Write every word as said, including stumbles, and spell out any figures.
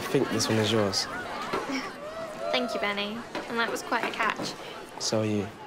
think this one is yours. Thank you, Benny. And that was quite a catch. So are you.